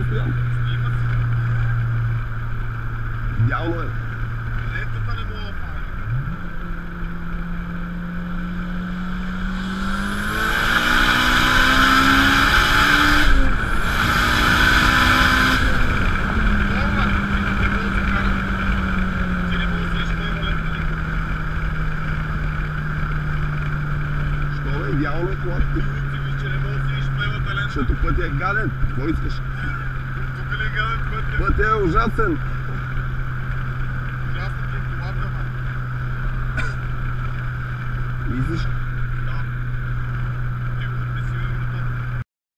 постоянно. Идеално е. Лентата не мога да фана. Що бе, идеално е колата ти. Защото пътя е гаден. Какво искаш? Тук ли е гаден пътя? Пътя е ужасен. Ужасен ти е колата, ма. Мислиш?